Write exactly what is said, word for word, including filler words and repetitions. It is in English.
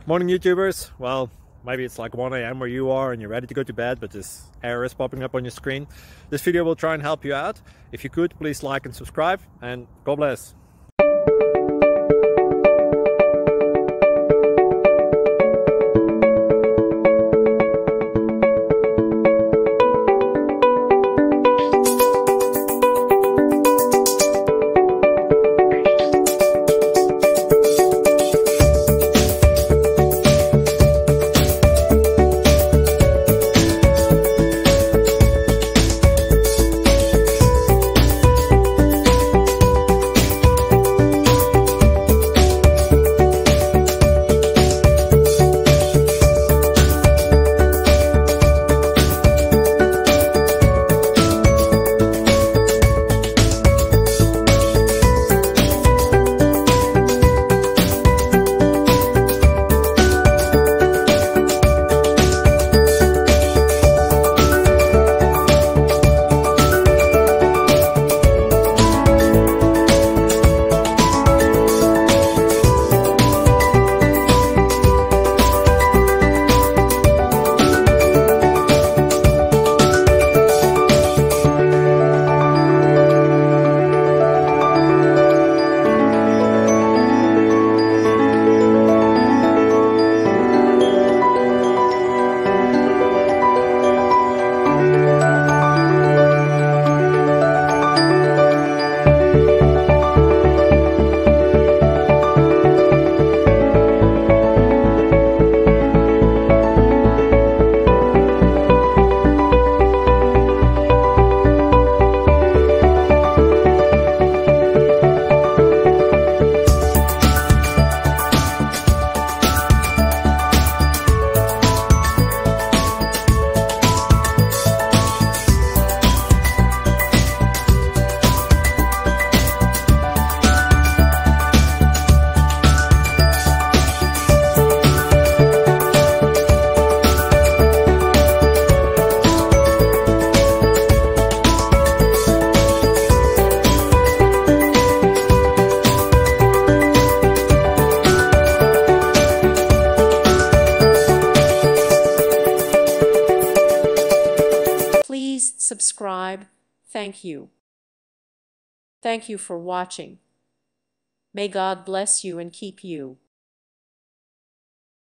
Morning YouTubers. Well, maybe it's like one A M where you are and you're ready to go to bed, but this error is popping up on your screen. This video will try and help you out. If you could, please like and subscribe, and God bless. Please subscribe. Thank you. Thank you for watching. May God bless you and keep you.